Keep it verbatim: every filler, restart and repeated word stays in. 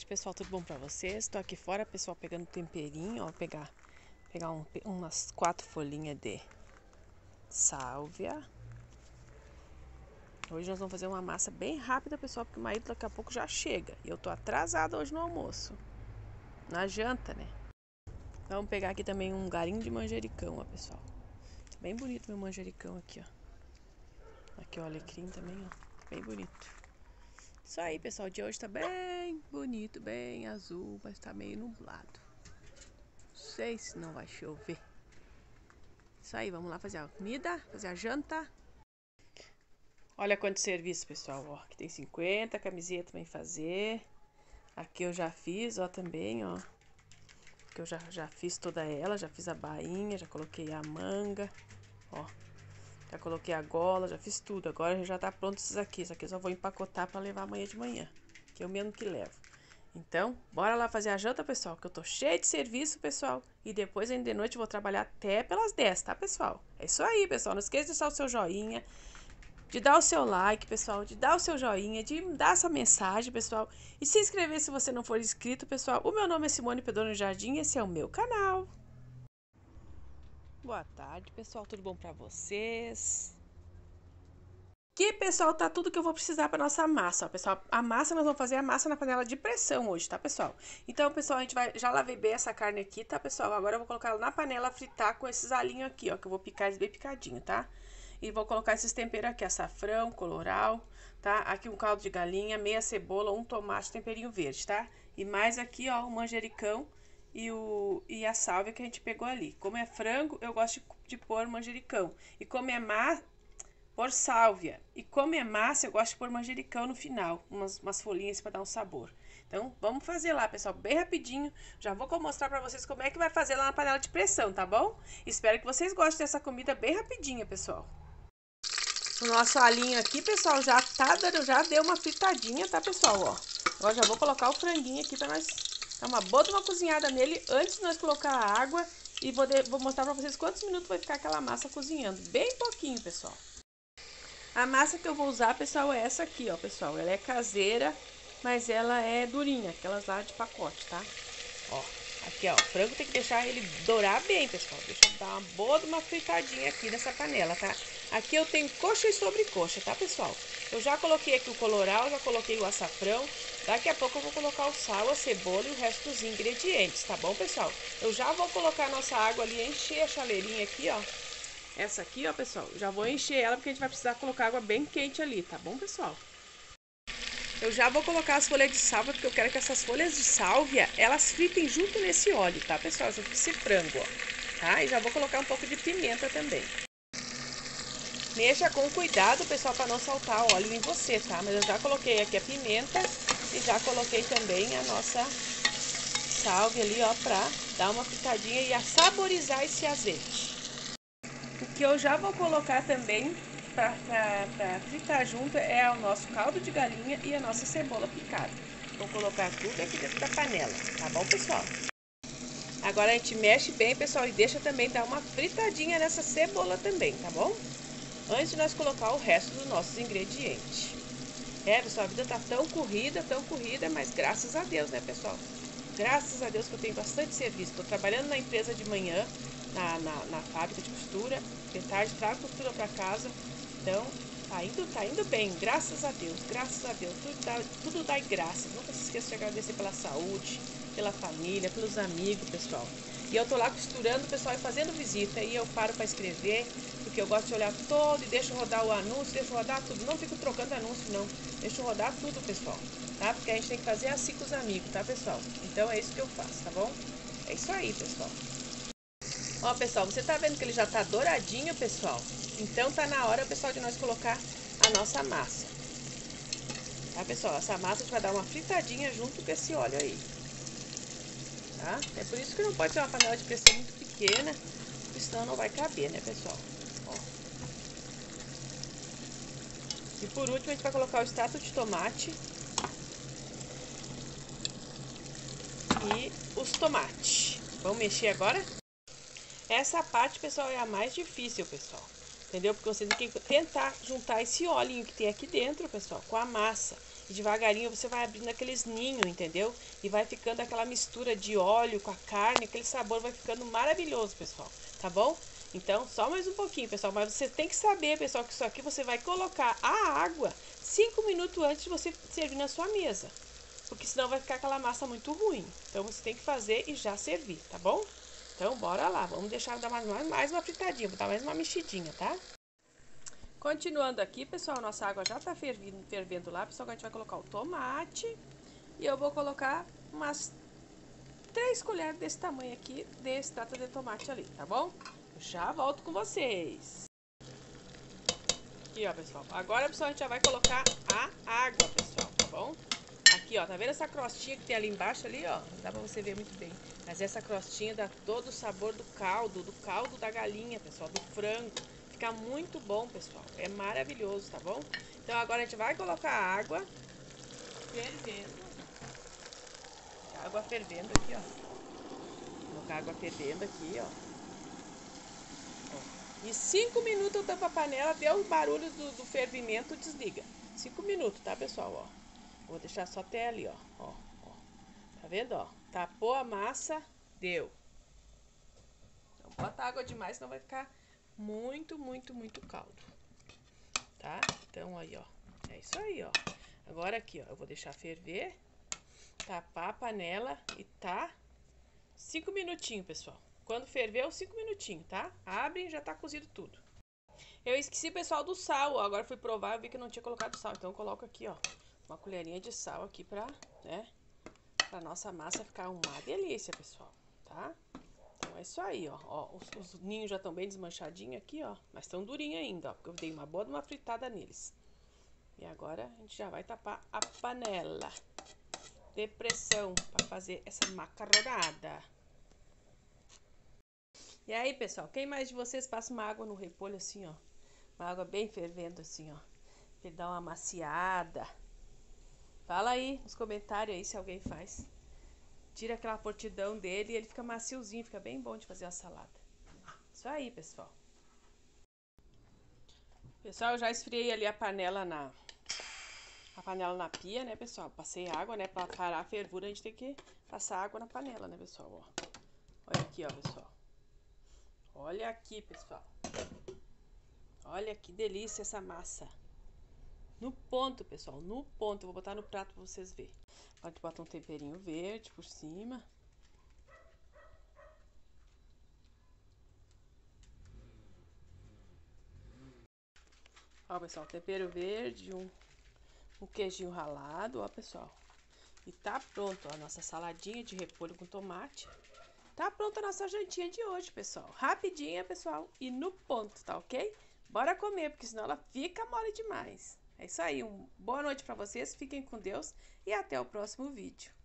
tarde, pessoal, tudo bom pra vocês? Estou aqui fora, pessoal, pegando temperinho, ó, pegar, pegar um, umas quatro folhinhas de sálvia. Hoje nós vamos fazer uma massa bem rápida, pessoal, porque o marido daqui a pouco já chega. E eu tô atrasada hoje no almoço, na janta, né? Vamos pegar aqui também um galinho de manjericão, ó, pessoal. Tá bem bonito meu manjericão aqui, ó. Aqui o alecrim também, ó, bem bonito. Isso aí, pessoal, o dia hoje tá bem bonito, bem azul, mas tá meio nublado. Não sei se não vai chover. Isso aí, vamos lá fazer a comida, fazer a janta. Olha quanto serviço, pessoal, ó. Aqui tem cinquenta camisetas pra fazer. Aqui eu já fiz, ó, também, ó. Aqui eu já, já fiz toda ela, já fiz a bainha, já coloquei a manga, ó. Já coloquei a gola, já fiz tudo. Agora já tá pronto esses aqui. Isso aqui eu só vou empacotar pra levar amanhã de manhã, que eu mesmo que levo. Então, bora lá fazer a janta, pessoal, que eu tô cheia de serviço, pessoal. E depois, ainda de noite, eu vou trabalhar até pelas dez, tá, pessoal? É isso aí, pessoal. Não esqueça de deixar o seu joinha, de dar o seu like, pessoal, de dar o seu joinha, de dar essa mensagem, pessoal. E se inscrever se você não for inscrito, pessoal. O meu nome é Simone Pedro Jardim, esse é o meu canal. Boa tarde, pessoal. Tudo bom pra vocês? Aqui, pessoal, tá tudo que eu vou precisar para nossa massa, ó, pessoal. A massa, nós vamos fazer a massa na panela de pressão hoje, tá, pessoal? Então, pessoal, a gente vai... Já lavei bem essa carne aqui, tá, pessoal? Agora eu vou colocar ela na panela fritar com esses alinhos aqui, ó, que eu vou picar eles bem picadinho, tá? E vou colocar esses temperos aqui, açafrão, colorau, tá? Aqui um caldo de galinha, meia cebola, um tomate, temperinho verde, tá? E mais aqui, ó, o manjericão e, o... e a sálvia que a gente pegou ali. Como é frango, eu gosto de, de pôr manjericão. E como é massa... Por sálvia. E como é massa, eu gosto de pôr manjericão no final. Umas, umas folhinhas para dar um sabor. Então, vamos fazer lá, pessoal, bem rapidinho. Já vou mostrar para vocês como é que vai fazer lá na panela de pressão, tá bom? Espero que vocês gostem dessa comida bem rapidinha, pessoal. O nosso alinho aqui, pessoal, já tá dando, já deu uma fritadinha, tá, pessoal? Ó. Agora já vou colocar o franguinho aqui para nós dar uma boa uma cozinhada nele antes de nós colocar a água. E vou, de, vou mostrar para vocês quantos minutos vai ficar aquela massa cozinhando. Bem pouquinho, pessoal. A massa que eu vou usar, pessoal, é essa aqui, ó, pessoal. Ela é caseira, mas ela é durinha, aquelas lá de pacote, tá? Ó, aqui, ó, o frango tem que deixar ele dourar bem, pessoal. Deixa eu dar uma boa de uma fritadinha aqui nessa panela, tá? Aqui eu tenho coxa e sobrecoxa, tá, pessoal? Eu já coloquei aqui o colorau, já coloquei o açafrão. Daqui a pouco eu vou colocar o sal, a cebola e o resto dos ingredientes, tá bom, pessoal? Eu já vou colocar a nossa água ali, encher a chaleirinha aqui, ó. Essa aqui, ó, pessoal, já vou encher ela porque a gente vai precisar colocar água bem quente ali, tá bom, pessoal? Eu já vou colocar as folhas de sálvia, porque eu quero que essas folhas de sálvia, elas fritem junto nesse óleo, tá, pessoal? Junto com esse frango, ó, tá? E já vou colocar um pouco de pimenta também. Mexa com cuidado, pessoal, para não saltar óleo em você, tá? Mas eu já coloquei aqui a pimenta e já coloquei também a nossa sálvia ali, ó, pra dar uma fritadinha e a saborizar esse azeite. O que eu já vou colocar também para fritar junto é o nosso caldo de galinha e a nossa cebola picada. Vou colocar tudo aqui dentro da panela, tá bom, pessoal? Agora a gente mexe bem, pessoal, e deixa também dar uma fritadinha nessa cebola também, tá bom? Antes de nós colocar o resto dos nossos ingredientes. É, pessoal, a vida tá tão corrida, tão corrida, mas graças a Deus, né, pessoal? Graças a Deus que eu tenho bastante serviço. Estou trabalhando na empresa de manhã, Na, na, na fábrica de costura, de tarde trago costura para casa, então tá indo, tá indo bem, graças a Deus, graças a Deus, tudo dá, tudo dá graças. Nunca se esqueça de agradecer pela saúde, pela família, pelos amigos, pessoal. E eu tô lá costurando, pessoal, e fazendo visita, e eu paro para escrever, porque eu gosto de olhar todo e deixo rodar o anúncio, deixo rodar tudo, não fico trocando anúncio não, deixo rodar tudo, pessoal, tá? Porque a gente tem que fazer assim com os amigos, tá, pessoal? Então é isso que eu faço, tá bom? É isso aí, pessoal. Ó, pessoal, você tá vendo que ele já tá douradinho, pessoal? Então tá na hora, pessoal, de nós colocar a nossa massa. Tá, pessoal? Essa massa a gente vai dar uma fritadinha junto com esse óleo aí. Tá? É por isso que não pode ser uma panela de pressão muito pequena, porque senão não vai caber, né, pessoal? Ó. E por último a gente vai colocar o extrato de tomate. E os tomates. Vamos mexer agora? Essa parte, pessoal, é a mais difícil, pessoal. Entendeu? Porque você tem que tentar juntar esse óleozinho que tem aqui dentro, pessoal, com a massa. E devagarinho você vai abrindo aqueles ninhos, entendeu? E vai ficando aquela mistura de óleo com a carne, aquele sabor vai ficando maravilhoso, pessoal. Tá bom? Então, só mais um pouquinho, pessoal. Mas você tem que saber, pessoal, que isso aqui você vai colocar a água cinco minutos antes de você servir na sua mesa. Porque senão vai ficar aquela massa muito ruim. Então, você tem que fazer e já servir, tá bom? Então, bora lá. Vamos deixar dar mais, mais uma fritadinha, botar mais uma mexidinha, tá? Continuando aqui, pessoal, nossa água já tá fervendo, fervendo lá. Pessoal, agora a gente vai colocar o tomate. E eu vou colocar umas três colheres desse tamanho aqui, desse extrato de tomate ali, tá bom? Já volto com vocês. Aqui, ó, pessoal. Agora, pessoal, a gente já vai colocar a água, pessoal, tá bom? Aqui, ó, tá vendo essa crostinha que tem ali embaixo ali, ó? Não dá pra você ver muito bem. Mas essa crostinha dá todo o sabor do caldo, do caldo da galinha, pessoal, do frango. Fica muito bom, pessoal. É maravilhoso, tá bom? Então, agora a gente vai colocar a água fervendo. Água fervendo aqui, ó. Vou colocar a água fervendo aqui, ó. E cinco minutos eu tampo a panela, deu o barulho do, do fervimento, desliga. Cinco minutos, tá, pessoal? Ó. Vou deixar só até ali, ó. Ó, ó. Tá vendo, ó? Tapou a massa, deu. Não bota água demais, senão vai ficar muito, muito, muito caldo. Tá? Então, aí, ó. É isso aí, ó. Agora aqui, ó. Eu vou deixar ferver, tapar a panela e tá cinco minutinhos, pessoal. Quando ferveu, cinco minutinhos, tá? Abre e já tá cozido tudo. Eu esqueci, pessoal, do sal. Agora fui provar, eu vi que não tinha colocado sal. Então eu coloco aqui, ó, uma colherinha de sal aqui pra, né, pra nossa massa ficar uma delícia, pessoal, tá? Então é isso aí, ó. Ó os, os ninhos já estão bem desmanchadinhos aqui, ó. Mas estão durinhos ainda, ó, porque eu dei uma boa uma fritada neles. E agora a gente já vai tapar a panela de pressão pra fazer essa macarronada. E aí, pessoal, quem mais de vocês passa uma água no repolho assim, ó? Uma água bem fervendo assim, ó. Ele dá uma maciada. Fala aí nos comentários aí se alguém faz. Tira aquela portidão dele e ele fica maciozinho, fica bem bom de fazer a salada. Isso aí, pessoal. Pessoal, eu já esfriei ali a panela na... A panela na pia, né, pessoal? Passei água, né? Pra parar a fervura, a gente tem que passar água na panela, né, pessoal? Ó. Olha aqui, ó, pessoal. Olha aqui, pessoal. Olha que delícia essa massa. No ponto, pessoal, no ponto. Eu vou botar no prato pra vocês verem. Pode botar um temperinho verde por cima. Ó, pessoal, tempero verde, um, um queijinho ralado, ó, pessoal. E tá pronto, ó, a nossa saladinha de repolho com tomate. Tá pronta a nossa jantinha de hoje, pessoal. Rapidinha, pessoal, e no ponto, tá ok? Bora comer, porque senão ela fica mole demais. É isso aí, uma boa noite pra vocês, fiquem com Deus e até o próximo vídeo.